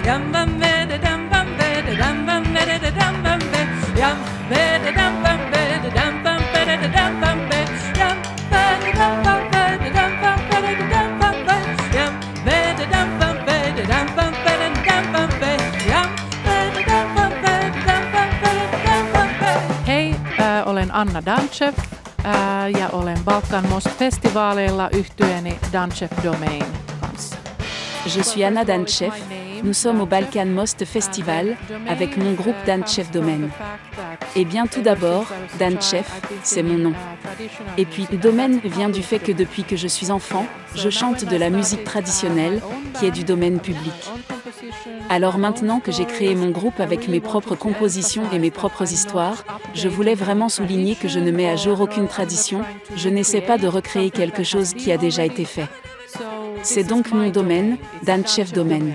Olen Anna Danchev ja olen Balkan Most-festivaaleilla yhtyeeni Danchev Domain kanssa. Je suis Anna Danchev. Nous sommes au Balkan Most Festival avec mon groupe Danchev Domain. Eh bien tout d'abord, Danchev, c'est mon nom. Et puis domaine vient du fait que depuis que je suis enfant, je chante de la musique traditionnelle qui est du domaine public. Alors maintenant que j'ai créé mon groupe avec mes propres compositions et mes propres histoires, je voulais vraiment souligner que je ne mets à jour aucune tradition, je n'essaie pas de recréer quelque chose qui a déjà été fait. C'est donc mon domaine, Danchev Domain.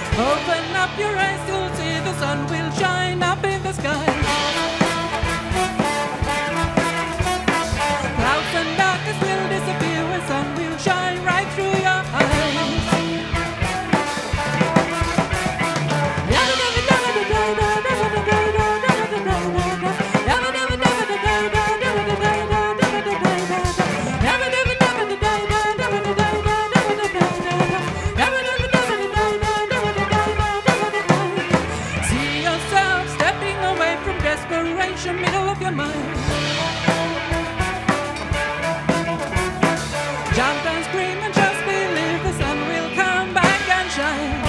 Middle of your mind. Jump and scream and just believe the sun will come back and shine.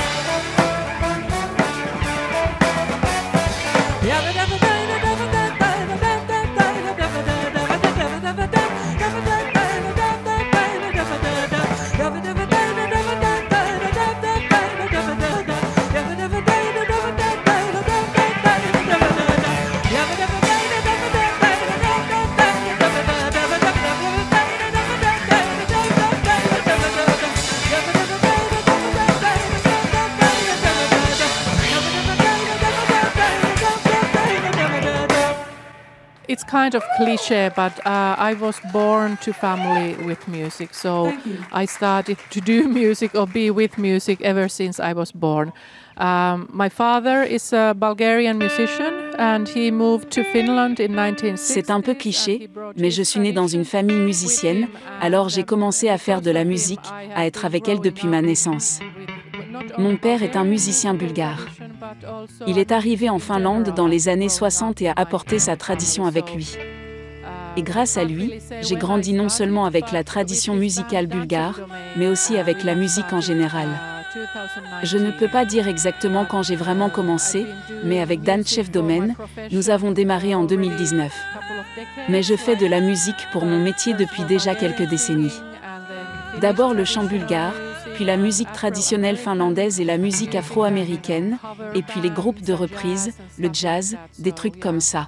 It's kind of cliche, but I was born to family with music, so I started to do music or be with music ever since I was born. My father is a Bulgarian musician and he moved to Finland in 1960. C'est un peu cliché, mais je suis née dans une famille musicienne, alors j'ai commencé à faire de la musique, à être avec elle depuis ma naissance. Mon père est un musicien bulgare. Il est arrivé en Finlande dans les années 60 et a apporté sa tradition avec lui. Et grâce à lui, j'ai grandi non seulement avec la tradition musicale bulgare, mais aussi avec la musique en général. Je ne peux pas dire exactement quand j'ai vraiment commencé, mais avec Danchev Domain, nous avons démarré en 2019. Mais je fais de la musique pour mon métier depuis déjà quelques décennies. D'abord le chant bulgare, puis la musique traditionnelle finlandaise et la musique afro-américaine, et puis les groupes de reprises, le jazz, des trucs comme ça.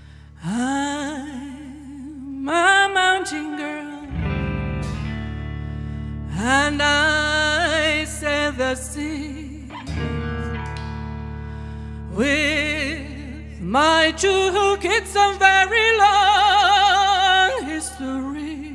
I'm a mountain girl, and I sail the sea with my two kids, a very long history.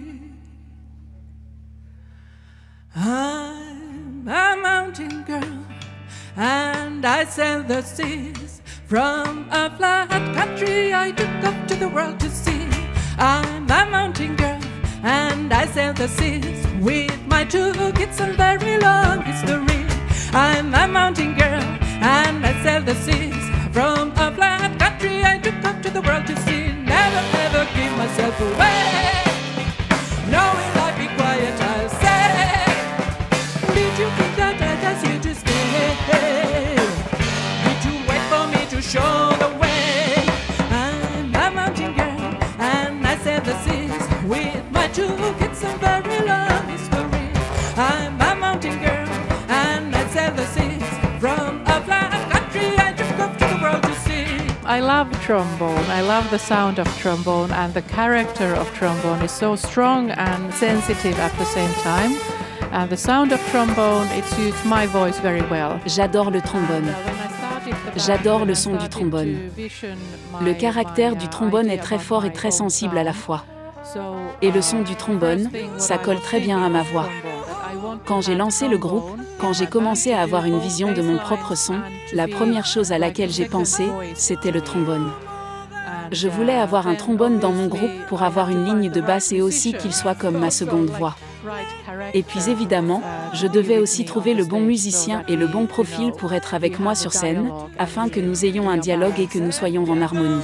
I'm a mountain girl, and I sail the seas. From a flat country I took off to the world to see. I'm a mountain girl, and I sail the seas with my two kids and very long history. I'm a mountain girl, and I sail the seas. From a flat country I took off to the world to see. Never ever give myself away, knowing I'd be quiet, I'll say. Did you think that I'd ask you to stay? Did you wait for me to show the way? I'm a mountain girl, and I sail the seas with my two kids and very long history. I'm a mountain girl, and I sail the seas. From a flat country I took off to the world to see. I love trombone. I love the sound of trombone, and the character of trombone is so strong and sensitive at the same time. And the sound of trombone, it suits my voice very well. J'adore le trombone. J'adore le son du trombone. Le caractère du trombone est très fort et très sensible à la fois. Et le son du trombone, ça colle très bien à ma voix. Quand j'ai lancé le groupe, Quand j'ai commencé à avoir une vision de mon propre son, la première chose à laquelle j'ai pensé, c'était le trombone. Je voulais avoir un trombone dans mon groupe pour avoir une ligne de basse et aussi qu'il soit comme ma seconde voix. Et puis évidemment, je devais aussi trouver le bon musicien et le bon profil pour être avec moi sur scène, afin que nous ayons un dialogue et que nous soyons en harmonie.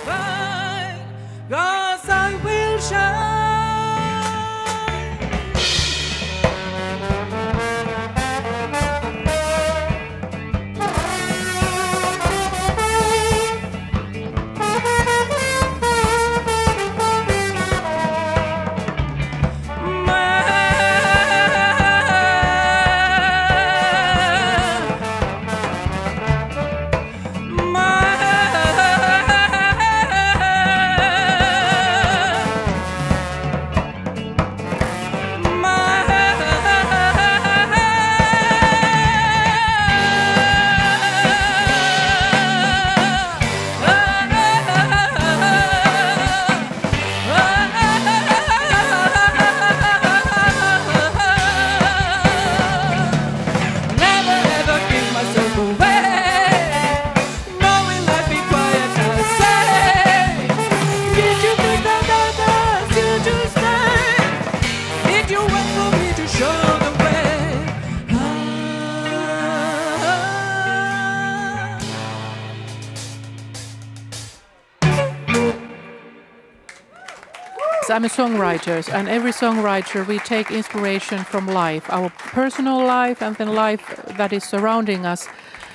I'm a songwriter, and every songwriter, we take inspiration from life, our personal life and then life that is surrounding us.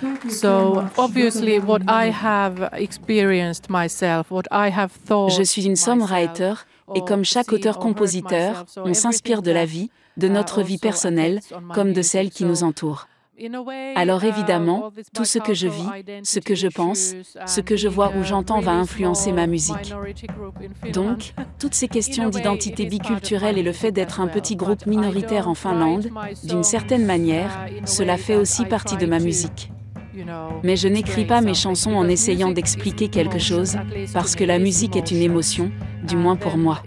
So obviously what I have experienced myself, what I have thought. Je suis une songwriter et comme chaque auteur-compositeur, on s'inspire de la vie, de notre vie personnelle, comme de celle qui nous entoure. Alors évidemment, tout ce que je vis, ce que je pense, ce que je vois ou j'entends va influencer ma musique. Donc, toutes ces questions d'identité biculturelle et le fait d'être un petit groupe minoritaire en Finlande, d'une certaine manière, cela fait aussi partie de ma musique. Mais je n'écris pas mes chansons en essayant d'expliquer quelque chose, parce que la musique est une émotion, du moins pour moi.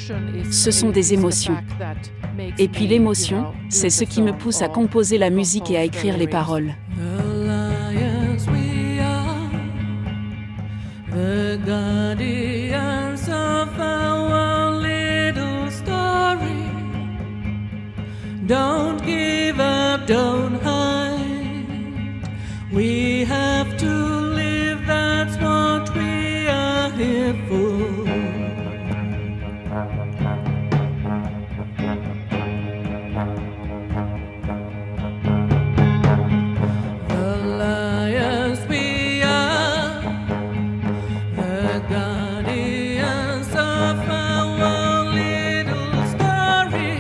Ce sont des émotions. Et puis l'émotion, c'est ce qui me pousse à composer la musique et à écrire les paroles. Don't give up, don't hide. We have to live, that's what we are here for. The lions we are, the guardians of our little story.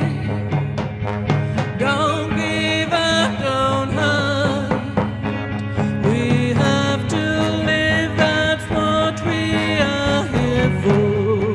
Don't give up, don't hide. We have to live, that's what we are here for.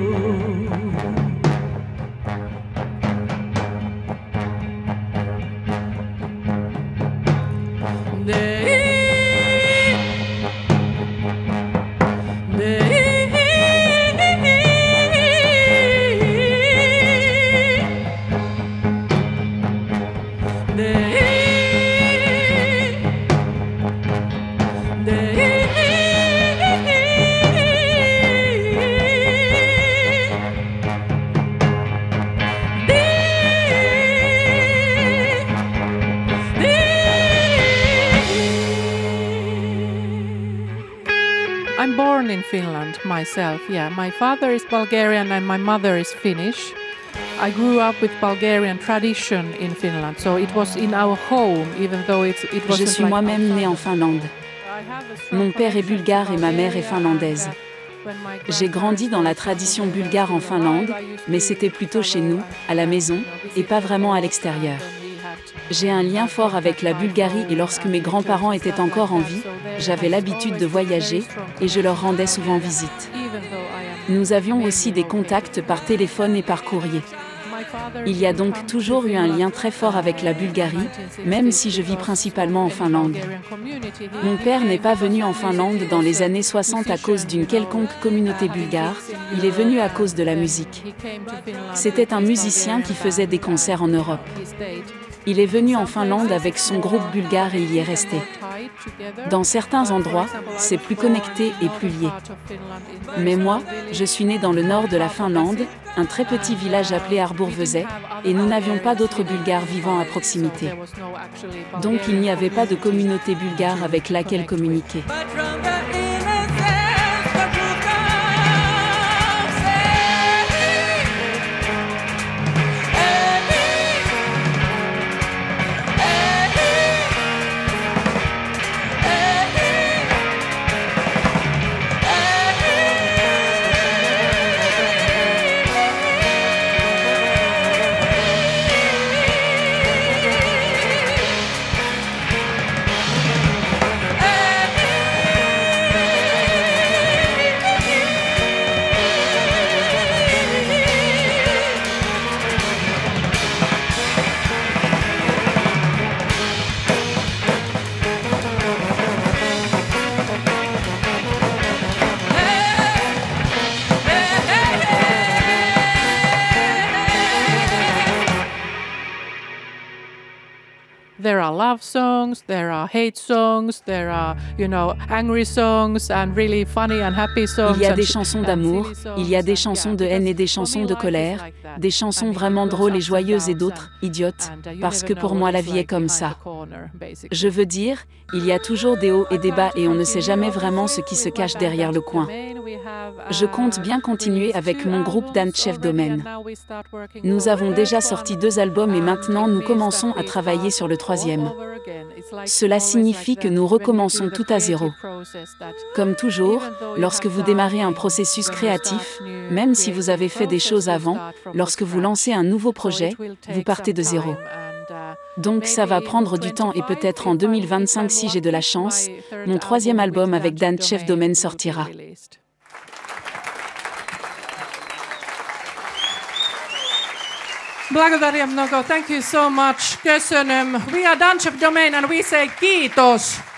I'm born in Finland myself, yeah. My father is Bulgarian and my mother is Finnish. I grew up with Bulgarian tradition in Finland, so it was in our home, even though it wasn't. Je suis moi-même née en Finlande. Mon père est bulgare et ma mère est finlandaise. J'ai grandi dans la tradition bulgare en Finlande, mais c'était plutôt chez nous, à la maison, et pas vraiment à l'extérieur. J'ai un lien fort avec la Bulgarie et lorsque mes grands-parents étaient encore en vie, j'avais l'habitude de voyager et je leur rendais souvent visite. Nous avions aussi des contacts par téléphone et par courrier. Il y a donc toujours eu un lien très fort avec la Bulgarie, même si je vis principalement en Finlande. Mon père n'est pas venu en Finlande dans les années 60 à cause d'une quelconque communauté bulgare, il est venu à cause de la musique. C'était un musicien qui faisait des concerts en Europe. Il est venu en Finlande avec son groupe bulgare et il y est resté. Dans certains endroits, c'est plus connecté et plus lié. Mais moi, je suis né dans le nord de la Finlande, un très petit village appelé Arbourvesey, et nous n'avions pas d'autres Bulgares vivant à proximité. Donc il n'y avait pas de communauté bulgare avec laquelle communiquer. There are love songs, there are hate songs, there are, angry songs and really funny and happy songs. Il y a des chansons d'amour, il y a des chansons de haine et des chansons de colère, des chansons vraiment drôles et joyeuses et d'autres idiotes, parce que pour moi la vie est comme ça. Je veux dire, il y a toujours des hauts et des bas et on ne sait jamais vraiment ce qui se cache derrière le coin. Je compte bien continuer avec mon groupe Dan Chef Domain. Nous avons déjà sorti 2 albums et maintenant nous commençons à travailler sur le 3e. Cela signifie que nous recommençons tout à zéro. Comme toujours, lorsque vous démarrez un processus créatif, même si vous avez fait des choses avant, lorsque vous lancez un nouveau projet, vous partez de zéro. Donc ça va prendre du temps et peut-être en 2025 si j'ai de la chance, mon 3e album avec Dan Chef Domain sortira. Благодарим много. Thank you so much. Köszönöm. We are Dan Chef Domain and we say kiitos.